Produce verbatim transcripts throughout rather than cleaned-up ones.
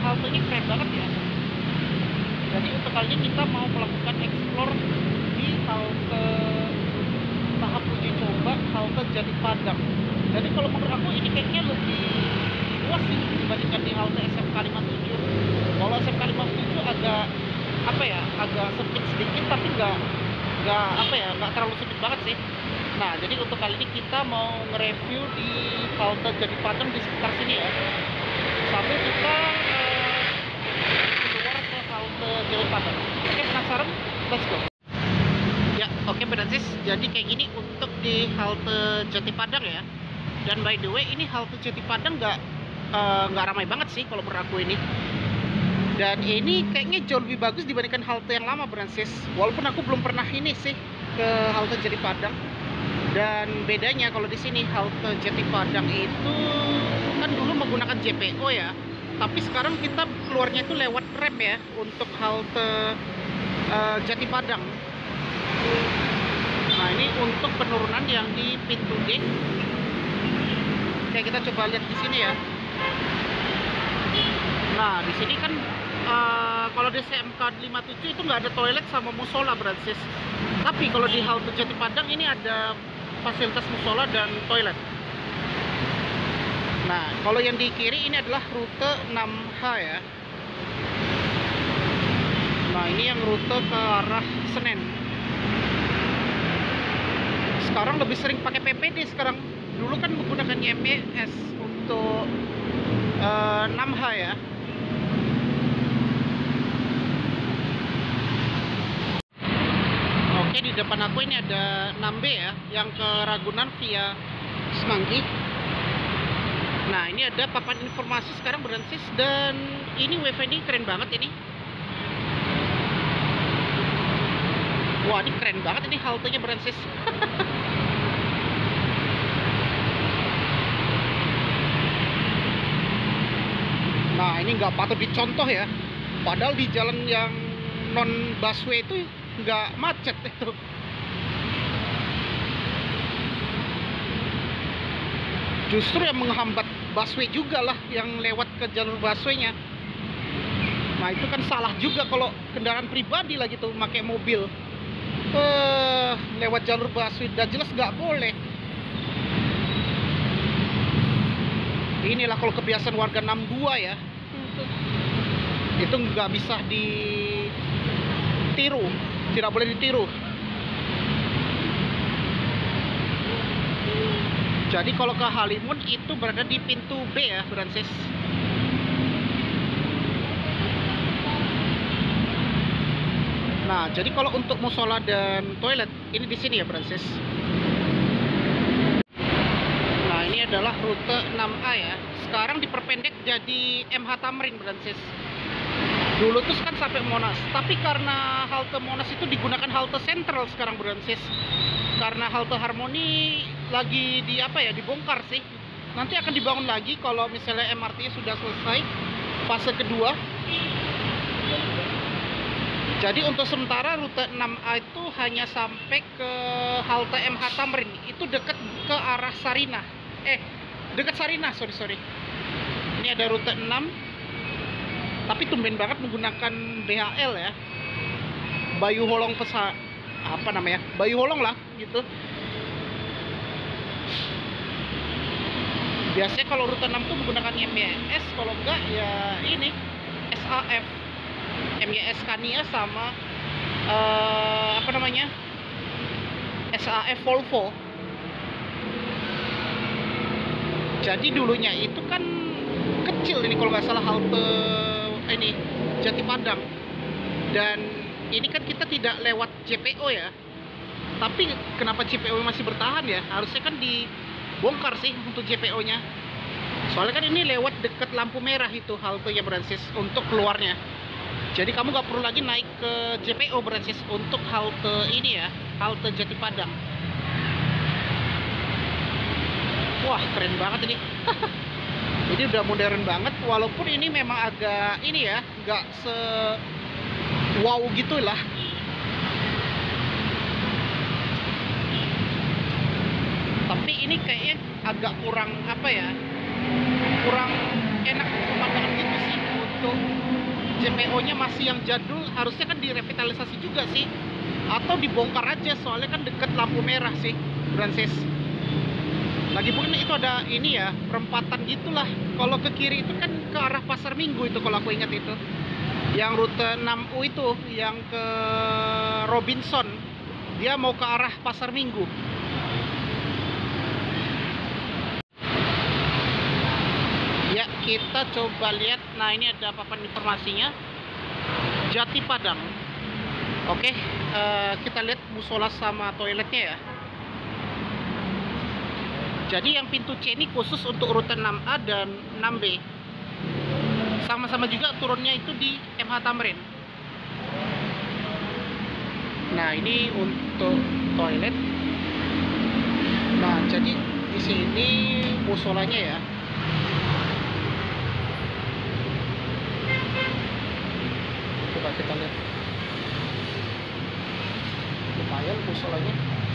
haltenya keren banget ya. Jadi untuk kali ini kita mau melakukan explore di halte tahap uji coba halte Jati Padang. Jadi kalau menurut aku ini kayaknya lebih luas sih dibandingkan di halte S M K lima puluh tujuh. Kalau S M K lima puluh tujuh agak apa ya, agak sempit sedikit tapi nggak nggak apa ya, nggak terlalu sempit banget sih. Nah, jadi untuk kali ini kita mau nge-review di halte Jati Padang di sekitar sini ya. Sambil kita eh, keluar ke halte Jati Padang. Oke, penasaran? Let's go. Ya, oke Beransis. Jadi kayak gini untuk di halte Jati Padang ya. Dan by the way, ini halte Jati Padang nggak eh, nggak ramai banget sih kalau menurut aku ini. Dan ini kayaknya jauh lebih bagus dibandingkan halte yang lama Beransis. Walaupun aku belum pernah ini sih ke halte Jati Padang. Dan bedanya kalau di sini halte Jati Padang itu kan dulu menggunakan J P O ya, tapi sekarang kita keluarnya itu lewat rem ya untuk halte uh, Jati Padang. Nah, ini untuk penurunan yang di pintu D. Oke, kita coba lihat di sini ya. Nah, di sini kan uh, kalau di S M K lima puluh tujuh itu nggak ada toilet sama musola Beransis. Tapi kalau di halte Jati Padang ini ada fasilitas musola dan toilet. Nah, kalau yang di kiri ini adalah rute enam H ya. Nah, ini yang rute ke arah Senen. Sekarang lebih sering pakai P P D sekarang. Dulu kan menggunakan Y M Y S untuk uh, enam H ya. Oke, di depan aku ini ada enam B ya, yang ke Ragunan via Semanggi. Nah, ini ada papan informasi sekarang Beransis, dan ini wifi ini keren banget ini. Wah, ini keren banget ini haltenya Beransis. Nah, ini nggak patut dicontoh ya. Padahal di jalan yang non busway itu nggak macet itu. Justru yang menghambat busway juga lah yang lewat ke jalur busway-nya. Nah, itu kan salah juga kalau kendaraan pribadi lah gitu, pakai mobil eh lewat jalur busway, udah jelas nggak boleh. Inilah kalau kebiasaan warga enam dua ya, itu nggak bisa ditiru, tidak boleh ditiru. Jadi kalau ke Halimun itu berada di pintu B ya Beransis. Nah, jadi kalau untuk musola dan toilet ini di sini ya Beransis. Nah, ini adalah rute enam A ya. Sekarang diperpendek jadi M H Tamrin Beransis. Dulu tuh kan sampai Monas, tapi karena halte Monas itu digunakan halte sentral sekarang Beransis. Karena halte Harmoni lagi di apa ya, dibongkar sih. Nanti akan dibangun lagi kalau misalnya M R T sudah selesai fase kedua. Jadi untuk sementara rute enam A itu hanya sampai ke halte M H Tamrin. Itu dekat ke arah Sarinah. Eh, dekat Sarinah, sorry sorry. Ini ada rute enam. Tapi tumben banget menggunakan B H L ya. Bayu Holong pesa apa namanya? Bayu Holong lah gitu. Biasanya kalau rute enam tuh menggunakan M Y S, kalau enggak ya ini S A F. M Y S Scania sama uh, apa namanya? S A F Volvo. Jadi dulunya itu kan kecil ini kalau nggak salah halte ini Jati Padang, dan ini kan kita tidak lewat J P O ya, tapi kenapa J P O masih bertahan ya? Harusnya kan dibongkar sih untuk J P O nya, soalnya kan ini lewat dekat lampu merah itu haltenya Beransis untuk keluarnya. Jadi kamu nggak perlu lagi naik ke J P O Beransis untuk halte ini ya, halte Jati Padang. Wah, keren banget ini. Ini udah modern banget, walaupun ini memang agak ini ya, nggak se wow gitulah. Tapi ini kayaknya agak kurang apa ya, kurang enak pemandangan gitu sih untuk T P O-nya masih yang jadul, harusnya kan direvitalisasi juga sih, atau dibongkar aja, soalnya kan deket lampu merah sih, Francis. Lagi mungkin itu ada ini ya, perempatan gitulah. Kalau ke kiri itu kan ke arah Pasar Minggu itu, kalau aku ingat itu. Yang rute enam U itu, yang ke Robinson, dia mau ke arah Pasar Minggu. Ya, kita coba lihat. Nah, ini ada papan informasinya. Jati Padang. Oke, uh, kita lihat musola sama toiletnya ya. Jadi yang pintu C ini khusus untuk rute enam A dan enam B. Sama-sama juga turunnya itu di M H Tamrin. Nah, ini untuk toilet. Nah, jadi di sini musolanya ya. Coba kita lihat. Lumayan musolanya.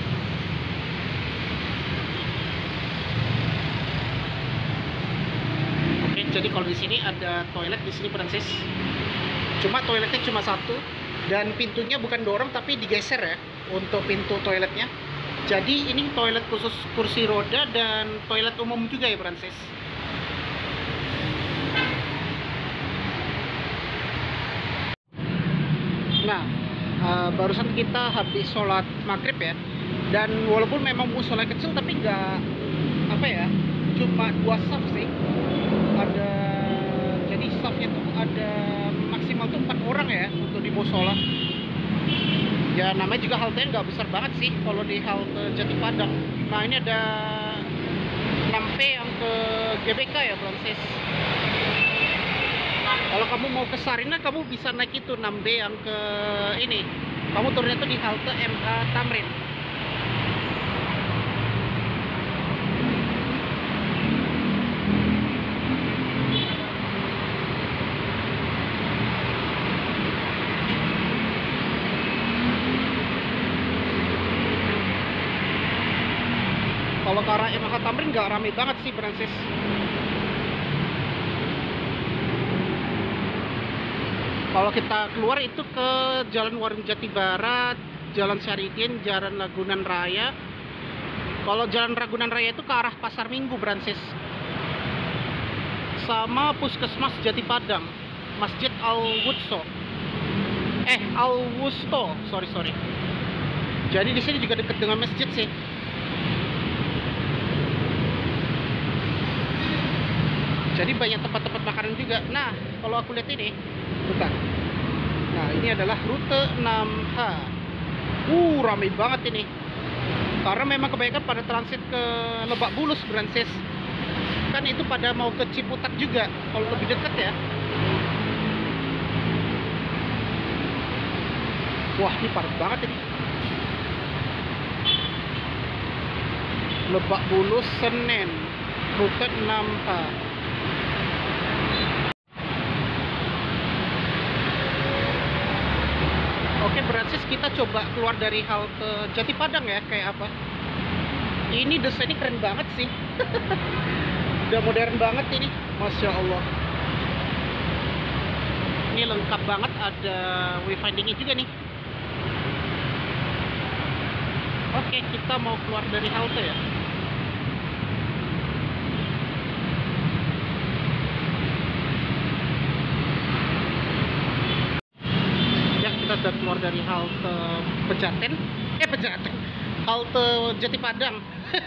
Oke, jadi kalau di sini ada toilet di sini, Francis. Cuma toiletnya cuma satu dan pintunya bukan dorong tapi digeser ya untuk pintu toiletnya. Jadi ini toilet khusus kursi roda dan toilet umum juga ya, Francis. Nah, uh, barusan kita habis sholat maghrib ya, dan walaupun memang musola kecil tapi nggak apa ya, cuma dua saf sih. Ada, jadi safnya tuh ada maksimal tuh empat orang ya untuk di musola. Ya namanya juga haltenya nggak besar banget sih kalau di halte Jati Padang. Nah, ini ada enam P yang ke G B K ya, Francis. Kalau kamu mau ke Sarina, kamu bisa naik itu enam B yang ke ini. Kamu turunnya tuh di halte M H Tamrin. Kalau ke arah M H Tamrin nggak rame banget sih, Francis. Kalau kita keluar itu ke Jalan Warung Jati Barat, Jalan Syahridin, Jalan Ragunan Raya. Kalau Jalan Ragunan Raya itu ke arah Pasar Minggu, Francis. Sama Puskesmas Jati Padang, Masjid Al-Wusto. Eh, Al-Wusto, sorry sorry. Jadi di sini juga dekat dengan masjid sih. Jadi banyak tempat-tempat makanan juga. Nah, kalau aku lihat ini, bentar. Nah, ini adalah rute enam H. Uh, ramai banget ini. Karena memang kebanyakan pada transit ke Lebak Bulus, Francis. Kan itu pada mau ke Ciputat juga, kalau lebih dekat ya. Wah, ini padat banget ini. Lebak Bulus, Senen, rute enam H. Oke, Francis, kita coba keluar dari halte Jati Padang ya, kayak apa. Ini desainnya keren banget sih. Udah modern banget ini, Masya Allah. Ini lengkap banget, ada wayfindingnya juga nih. Oke, kita mau keluar dari halte ya. Kita sudah keluar dari halte Pejaten, eh Pejaten, halte Jati Padang.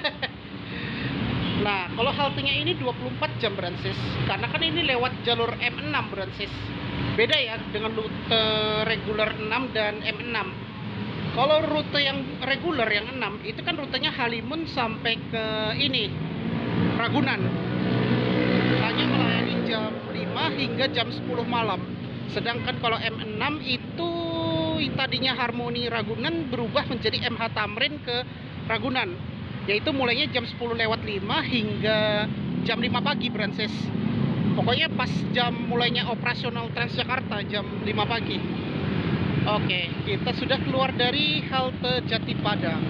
Nah, kalau haltenya ini dua puluh empat jam, Francis, karena kan ini lewat jalur M enam, Francis. Beda ya dengan rute reguler enam dan M enam. Kalau rute yang reguler yang enam itu kan rutenya Halimun sampai ke ini Ragunan, hanya melayani jam lima hingga jam sepuluh malam. Sedangkan kalau M enam itu tadinya Harmoni Ragunan berubah menjadi M H Tamrin ke Ragunan, yaitu mulainya jam sepuluh lewat lima hingga jam lima pagi, Francis. Pokoknya pas jam mulainya operasional Transjakarta jam lima pagi. Oke, kita sudah keluar dari halte Jati Padang.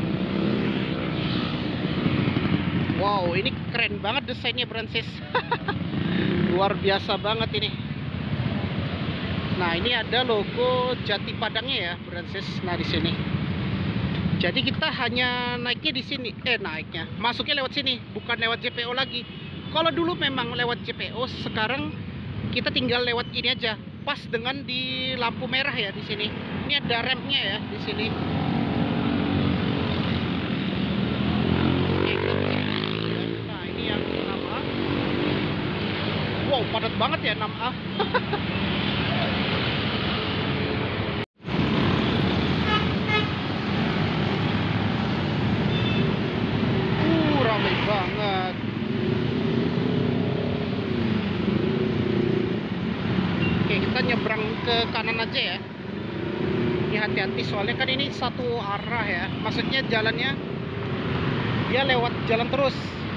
Wow, ini keren banget desainnya, Francis. Luar biasa banget ini. Nah, ini ada logo Jati Padangnya ya, Bransis. Nah, di sini. Jadi kita hanya naiknya di sini, eh naiknya, masuknya lewat sini, bukan lewat J P O lagi. Kalau dulu memang lewat J P O, sekarang kita tinggal lewat ini aja, pas dengan di lampu merah ya di sini. Ini ada remnya ya di sini. Nah, ini yang enam A. Wow, padat banget ya enam A. uh, ramai banget. Oke, kita nyebrang ke kanan aja ya. Ini hati-hati soalnya kan ini satu arah ya. Maksudnya jalannya dia lewat jalan terus.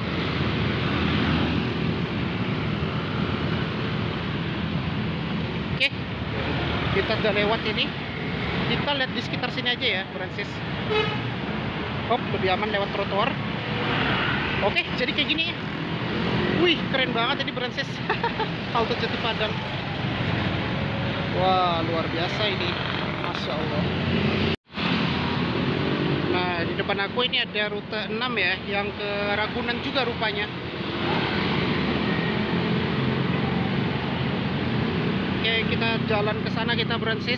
Oke, kita udah lewat ini. Kita lihat di sekitar sini aja ya, Bransis. Hop, lebih aman lewat trotoar. Oke, jadi kayak gini ya. Wih, keren banget ini Bransis. Halte Jati Padang. Wah, luar biasa ini, Masya Allah. Nah, di depan aku ini ada rute enam ya, yang ke Ragunan juga rupanya. Oke, kita jalan ke sana kita Bransis.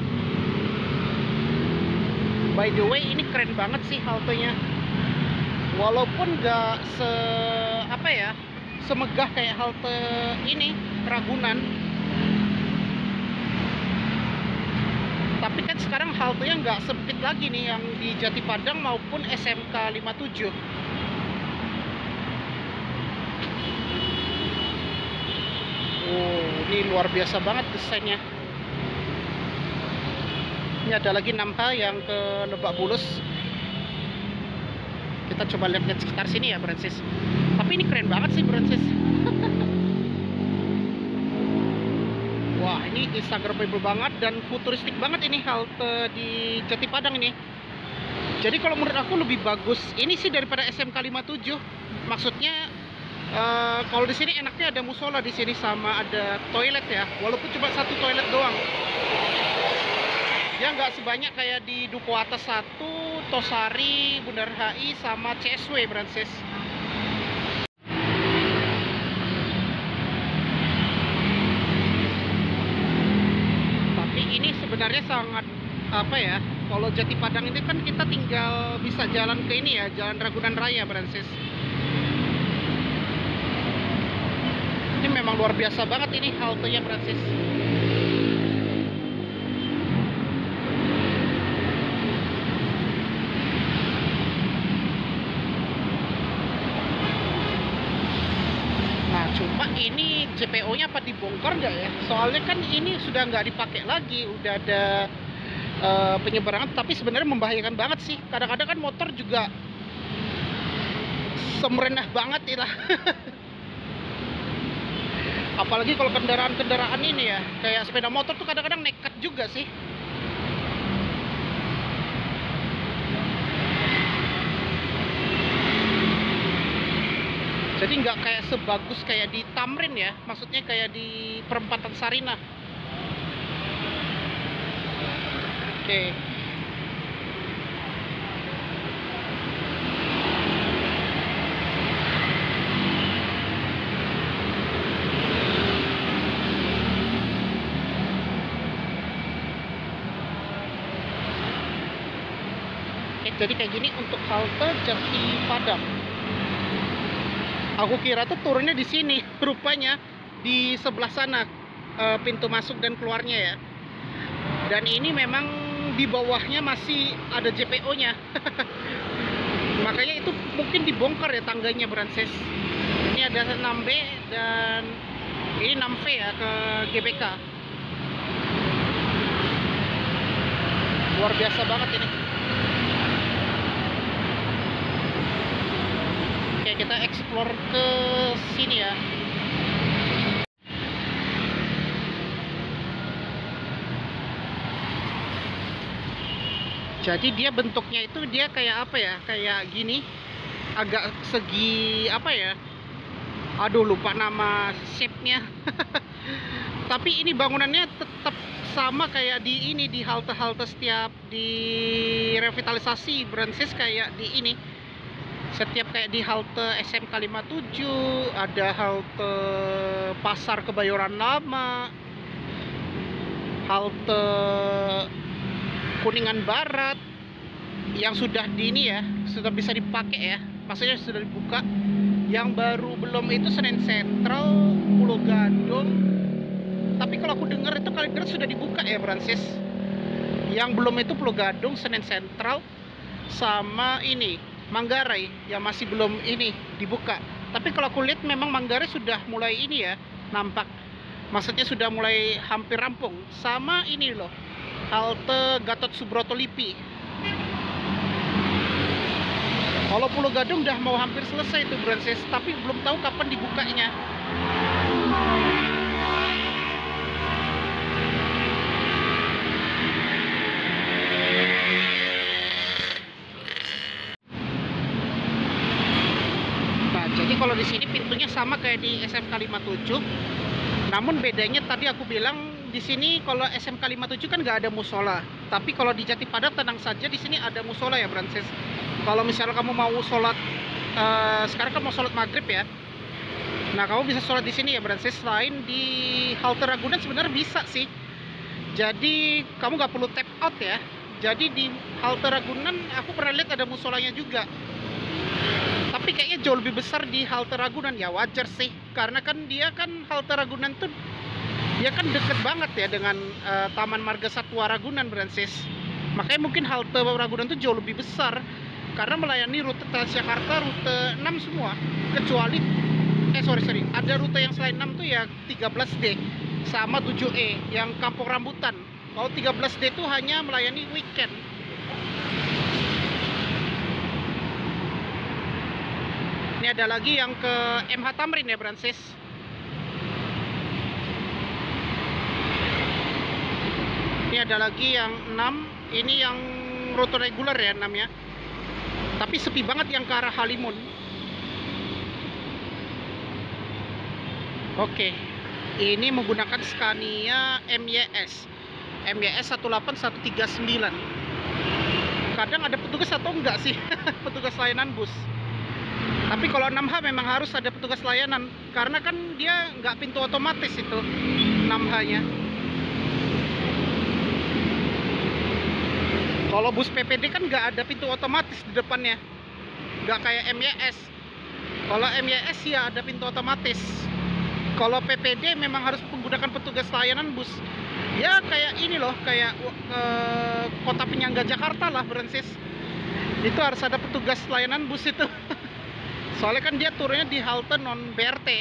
By the way, ini keren banget sih haltenya. Walaupun nggak se apa ya, semegah kayak halte ini Ragunan. Tapi kan sekarang haltenya nggak sempit lagi nih yang di Jati Padang maupun S M K lima puluh tujuh. Oh, ini luar biasa banget desainnya. Ini ada lagi enam H yang ke Lebak Bulus. Kita coba lihat-lihat sekitar sini ya, Bransis. Tapi ini keren banget sih, Bransis. Wah, ini instagramable banget dan futuristik banget ini halte di Jati Padang ini. Jadi kalau menurut aku lebih bagus ini sih daripada S M K lima puluh tujuh. Maksudnya uh, kalau di sini enaknya ada musola di sini sama ada toilet ya. Walaupun cuma satu toilet doang. Dia nggak sebanyak kayak di Duku Atas satu, Tosari, Bundaran H I sama C S W, Bransis. Ini sebenarnya sangat apa ya, kalau Jati Padang ini kan kita tinggal bisa jalan ke ini ya, Jalan Ragunan Raya, Bransis. Ini memang luar biasa banget ini haltenya, Bransis. Cuma ini J P O-nya apa dibongkar nggak ya? Soalnya kan ini sudah nggak dipakai lagi, udah ada uh, penyeberangan. Tapi sebenarnya membahayakan banget sih. Kadang-kadang kan motor juga semrenah banget lah. Apalagi kalau kendaraan-kendaraan ini ya, kayak sepeda motor tuh kadang-kadang nekat juga sih. Jadi nggak kayak sebagus kayak di Tamrin ya, maksudnya kayak di perempatan Sarinah. Oke. Oke, jadi kayak gini untuk halte Jati Padang. Aku kira tuh turunnya di sini, rupanya di sebelah sana e, pintu masuk dan keluarnya ya. Dan ini memang di bawahnya masih ada J P O-nya. Makanya itu mungkin dibongkar ya tangganya, Bransis. Ini ada enam B dan ini enam V ya ke G B K. Luar biasa banget ini. Kita explore ke sini ya. Jadi dia bentuknya itu dia kayak apa ya? Kayak gini. Agak segi apa ya? Aduh, lupa nama shape-nya. Tapi ini bangunannya tetap sama kayak di ini, di halte-halte setiap di revitalisasi Brancis, kayak di ini. Setiap kayak di halte S M K lima puluh tujuh, ada halte Pasar Kebayoran Lama, halte Kuningan Barat yang sudah di ini ya, sudah bisa dipakai ya, maksudnya sudah dibuka. Yang baru belum itu Senen Sentral, Pulau Gadung. Tapi kalau aku dengar itu Kalideres sudah dibuka ya Brancis. Yang belum itu Pulau Gadung, Senen Sentral, sama ini Manggarai yang masih belum ini dibuka. Tapi kalau aku lihat memang Manggarai sudah mulai ini ya, nampak. Maksudnya sudah mulai hampir rampung. Sama ini loh, halte Gatot Subroto Lipi. Kalau Pulau Gadung udah mau hampir selesai itu Brancis, tapi belum tahu kapan dibukanya. Nah, jadi kalau di sini pintunya sama kayak di S M K lima puluh tujuh. Namun bedanya tadi aku bilang di sini kalau S M K lima puluh tujuh kan nggak ada musola. Tapi kalau di Jati Padang tenang saja, di sini ada musola ya Brancis. Kalau misalnya kamu mau sholat, uh, sekarang kan mau sholat maghrib ya. Nah, kamu bisa sholat di sini ya Brancis. Selain di halte Ragunan sebenarnya bisa sih. Jadi kamu nggak perlu tap out ya. Jadi di halte Ragunan aku pernah lihat ada musolanya juga. Tapi kayaknya jauh lebih besar di halte Ragunan ya, wajar sih. Karena kan dia kan halte Ragunan tuh dia kan deket banget ya dengan uh, Taman Marga Satwa Ragunan Brancis. Makanya mungkin halte Ragunan tuh jauh lebih besar karena melayani rute Transjakarta, rute enam semua, kecuali eh sorry sorry ada rute yang selain enam tuh ya tiga belas D sama tujuh E yang Kampung Rambutan. Kalau tiga belas D itu hanya melayani weekend. Ini ada lagi yang ke M H Tamrin ya Brancis. Ini ada lagi yang enam, ini yang rute reguler ya enam ya. Tapi sepi banget yang ke arah Halimun. Oke, ini menggunakan Scania M Y S M Y S satu delapan satu tiga sembilan. Kadang ada petugas atau enggak sih petugas layanan bus. Tapi kalau enam H memang harus ada petugas layanan, karena kan dia nggak pintu otomatis itu enam H nya. Kalau bus P P D kan nggak ada pintu otomatis di depannya, nggak kayak M Y S. Kalau M Y S ya ada pintu otomatis. Kalau P P D memang harus menggunakan petugas layanan bus. Ya kayak ini loh, kayak uh, kota penyangga Jakarta lah Brancis. Itu harus ada petugas layanan bus itu. Soalnya kan dia turunnya di halte non B R T.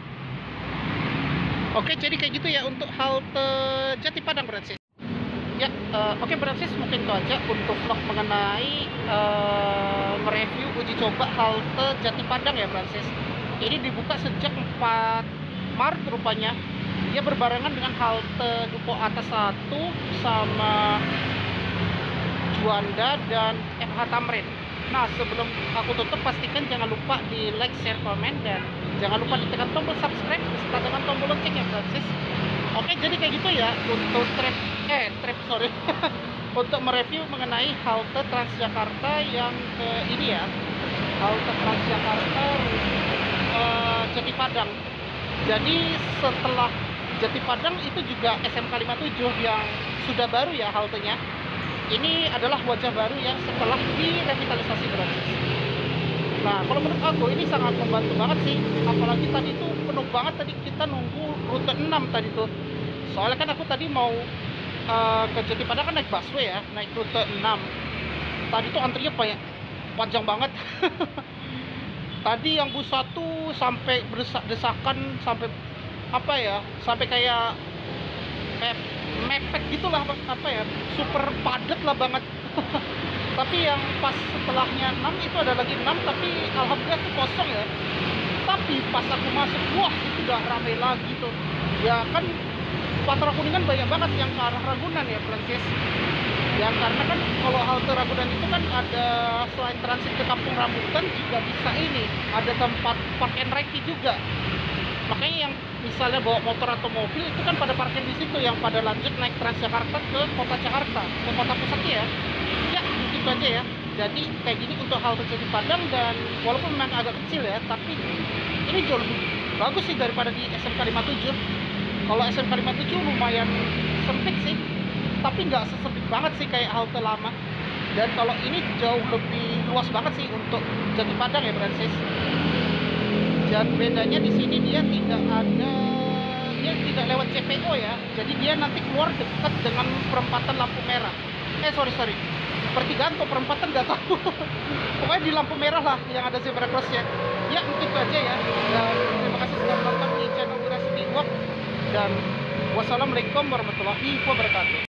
Oke, jadi kayak gitu ya untuk halte Jati Padang Brancis. Ya, uh, oke okay, Brancis, mungkin itu aja untuk vlog mengenai uh, mereview uji coba halte Jati Padang ya Brancis. Ini dibuka sejak empat Maret rupanya. Dia berbarengan dengan halte Dupo Atas satu sama Juanda dan M H Tamrin. Nah, sebelum aku tutup, pastikan jangan lupa di like, share, komen, dan jangan lupa ditekan tombol subscribe serta dengan tombol lonceng ya Brancis. Oke, jadi kayak gitu ya untuk trip eh trip sorry untuk mereview mengenai halte Transjakarta yang ke ini ya, halte Transjakarta uh, Jati Padang. Jadi setelah Jati Padang itu juga S M K lima puluh tujuh yang sudah baru ya haltenya. Ini adalah wajah baru yang setelah direvitalisasi Brancis. Nah, kalau menurut aku ini sangat membantu banget sih. Apalagi tadi itu penuh banget, tadi kita nunggu rute enam tadi tuh. Soalnya kan aku tadi mau uh, ke Jati Padang kan naik busway ya, naik rute enam. Tadi tuh antrinya banyak, panjang banget. Tadi yang bus satu sampai berdesak-desakan, sampai apa ya, sampai kayak kayak mepet gitulah, apa ya, super padat lah banget. Tapi yang pas setelahnya enam itu ada lagi enam, tapi alhamdulillah itu kosong ya. Tapi pas aku masuk, wah itu udah ramai lagi tuh. Ya kan Patra Kuningan banyak banget yang ke arah Ragunan ya Brancis. Ya karena kan kalau halte Ragunan itu kan ada, selain transit ke Kampung Rambutan juga bisa ini, ada tempat park and ride juga. Makanya yang misalnya bawa motor atau mobil itu kan pada parkir di situ, yang pada lanjut naik Transjakarta ke kota Jakarta, ke kota pusatnya ya. Ya, gitu aja ya. Jadi kayak gini untuk halte Jati Padang, dan walaupun memang agak kecil ya, tapi ini jauh lebih bagus sih daripada di S M K lima puluh tujuh. Kalau S M K lima puluh tujuh lumayan sempit sih, tapi nggak sesempit banget sih kayak halte lama. Dan kalau ini jauh lebih luas banget sih untuk Jati Padang ya, Francis. Dan bedanya di sini dia tidak ada, dia tidak lewat C P O ya. Jadi dia nanti keluar dekat dengan perempatan lampu merah. Eh sorry sorry, pertigaan atau perempatan nggak tahu. Pokoknya di lampu merah lah yang ada zebra crossnya. Ya mungkin itu aja ya. Dan terima kasih sudah menonton di channel Wirasidi Walk. Dan wassalamualaikum warahmatullahi wabarakatuh.